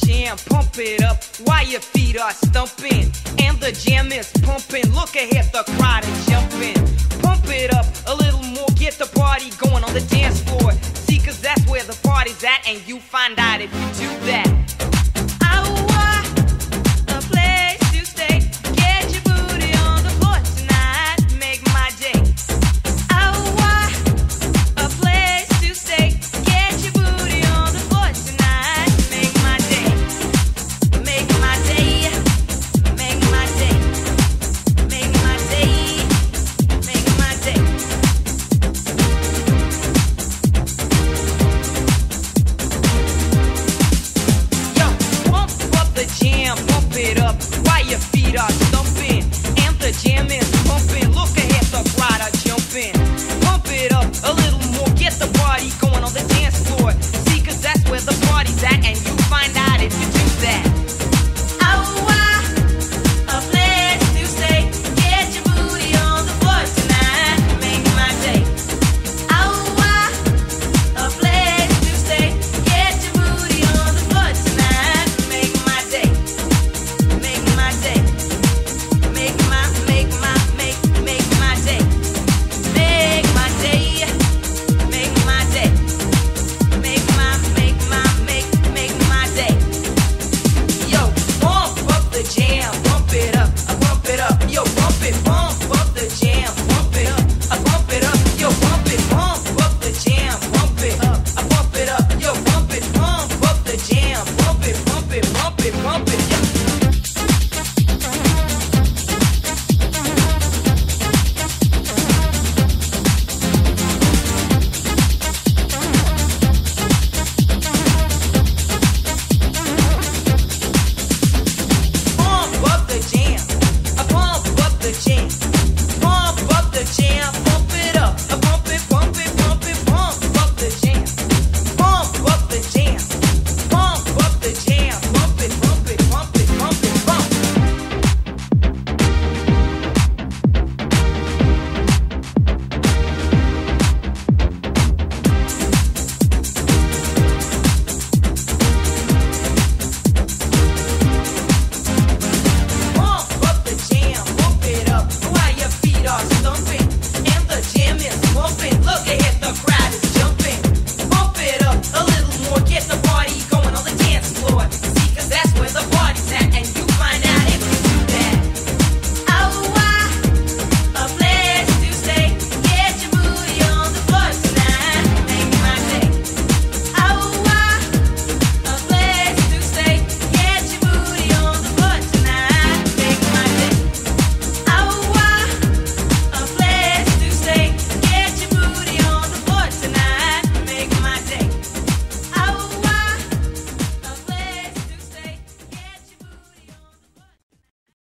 jam, pump it up while your feet are stumping. And the jam is pumping, look ahead, the crowd is jumping. Pump it up a little more, get the party going on the dance floor. See, cause that's where the party's at, and you find out if you do that. A little more, get the party going on the dance floor. See, cause that's where the party's at, and you find out